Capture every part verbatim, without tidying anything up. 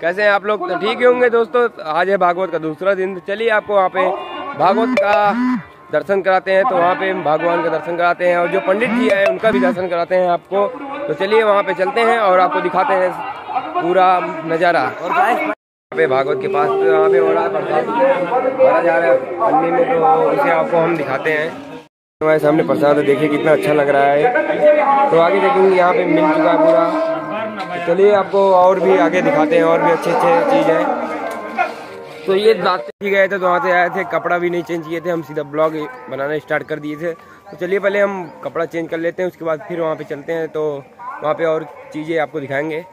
कैसे हैं आप लोग? तो ठीक ही होंगे दोस्तों। आज है भागवत का दूसरा दिन। तो चलिए आपको वहाँ पे भागवत का दर्शन कराते हैं। तो वहाँ पे भगवान का दर्शन कराते हैं और जो पंडित जी है उनका भी दर्शन कराते हैं आपको। तो चलिए वहाँ पे चलते हैं और आपको दिखाते हैं पूरा नज़ारा। और यहाँ पे भागवत के पास तो यहाँ पे हो रहा है प्रसाद भरा जा रहा है पन्नी में, तो उसे आपको हम दिखाते हैं। हमारे सामने प्रसाद है, देखिए कितना अच्छा लग रहा है। तो आगे देखेंगे यहाँ पे मिल चुका है पूरा। चलिए आपको और भी आगे दिखाते हैं और भी अच्छे अच्छे चीज़ है। तो ये रात ही गए थे तो वहाँ से आए थे, कपड़ा भी नहीं चेंज किए थे, हम सीधा ब्लॉग बनाना स्टार्ट कर दिए थे। तो चलिए पहले हम कपड़ा चेंज कर लेते हैं, उसके बाद फिर वहाँ पे चलते हैं। तो वहाँ पे और चीज़ें आपको दिखाएंगे।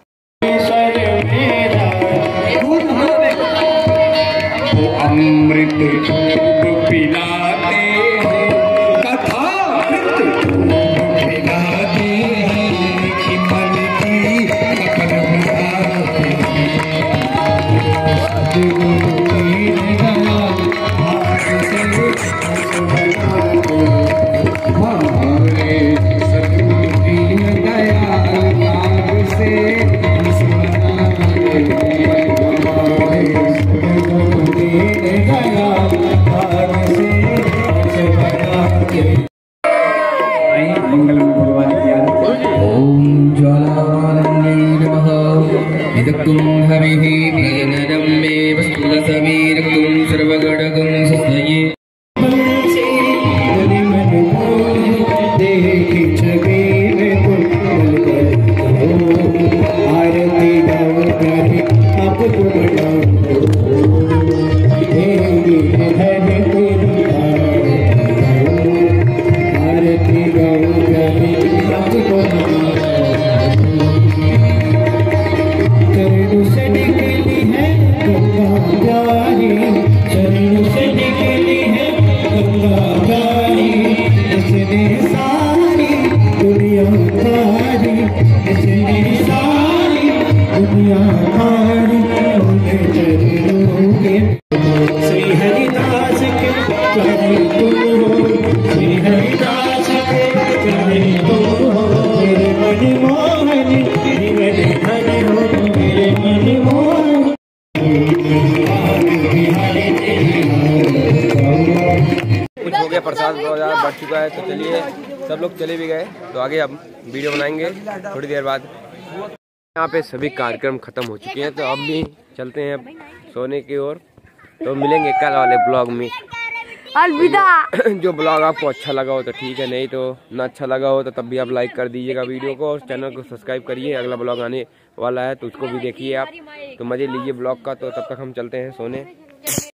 अमृत पिलाते हैं, कथा पिलाते हैं कि मन की कपन प्रसाद बढ़ चुका है। तो चलिए सब लोग चले भी गए, तो आगे अब वीडियो बनाएंगे थोड़ी देर बाद। यहाँ पे सभी कार्यक्रम खत्म हो चुके हैं, तो अब भी चलते हैं अब सोने की ओर। तो मिलेंगे कल वाले ब्लॉग में। अलविदा। जो ब्लॉग आपको अच्छा लगा हो तो ठीक है, नहीं तो ना अच्छा लगा हो तो तब भी आप लाइक कर दीजिएगा वीडियो को और चैनल को सब्सक्राइब करिए। अगला ब्लॉग आने वाला है तो उसको भी देखिए आप। तो मजे लीजिए ब्लॉग का। तो तब तक हम चलते हैं सोने।